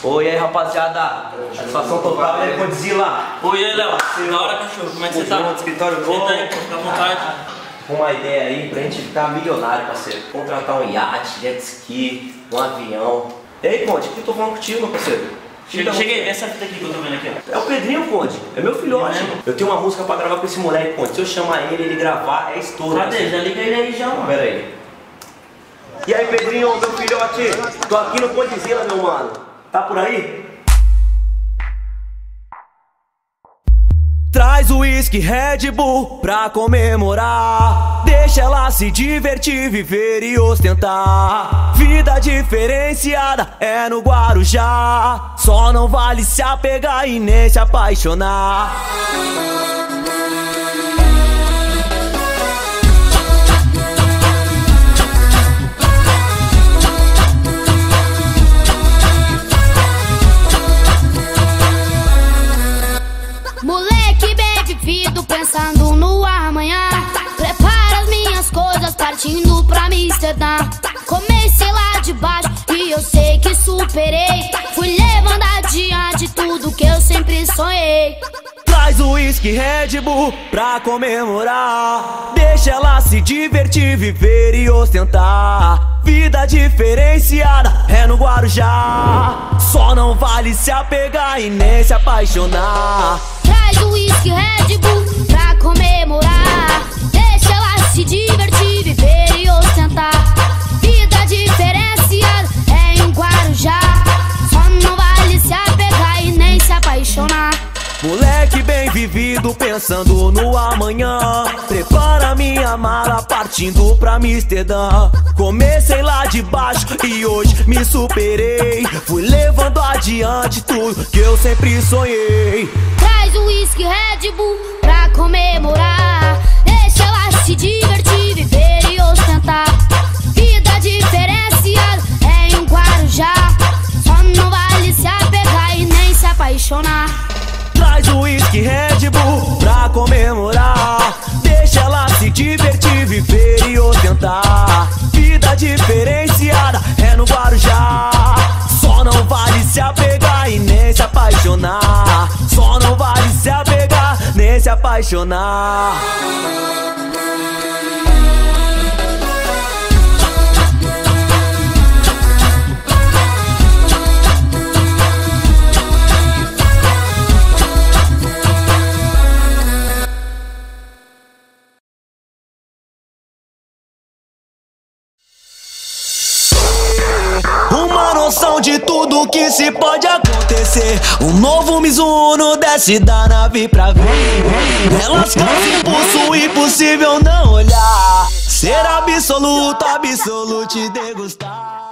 Oi, aí, rapaziada. Satisfação total, aí, Godzilla. Oi, aí, Léo. Da hora, cachorro. Como é que você tá? No escritório Senta aí, pô, fica à vontade. Uma ideia aí pra gente ficar milionário, parceiro. Contratar um iate, jet ski, um avião. E aí, Conde, o que eu tô falando contigo, meu parceiro? Cheguei, vê essa fita aqui que eu tô vendo aqui, ó. É o Pedrinho, Conde. É meu filhote. É. Eu tenho uma música pra gravar com esse moleque, Conde. Se eu chamar ele gravar, é estouro. Cadê? Já liga ele aí já, mano. Pera aí. E aí, Pedrinho, meu filhote? Tô aqui no Godzilla, meu mano. Tá por aí? Traz o uísque Red Bull pra comemorar. Deixa ela se divertir, viver e ostentar. Vida diferenciada é no Guarujá. Só não vale se apegar e nem se apaixonar. Moleque bem vivido, pensando no amanhã. Prepara as minhas coisas, partindo pra Amsterdã. Comecei lá de baixo e eu sei que superei. Fui levando adiante tudo que eu sempre sonhei. Traz o uísque Red Bull pra comemorar. Deixa ela se divertir, viver e ostentar. Vida diferenciada é no Guarujá. Só não vale se apegar e nem se apaixonar. Traz o uísque Red Bull pra comemorar. Deixa ela se divertir, viver e ostentar. Vida diferenciada é em Guarujá. Só não vale se apegar e nem se apaixonar. Moleque bem vivido, pensando no amanhã. Prepara minha mala, partindo pra Amsterdã. Comecei lá de baixo e hoje me superei. Fui levando adiante tudo que eu sempre sonhei. Traz o uísque Red Bull pra comemorar. Deixa ela se divertir, viver e ostentar. Vida diferenciada é em Guarujá. Só não vale se apegar e nem se apaixonar. Traz o uísque Red Bull pra comemorar. Deixa ela se divertir, viver e ostentar. Vida diferenciada é no Guarujá. Só não vale se apegar e nem se apaixonar. Só não vale se apegar nem se apaixonar. Uma noção de tudo que se pode acontecer. Um novo Mizuno desce da nave pra ver. Elas causam impulso impossível não olhar. Ser absoluto, absolute degustar.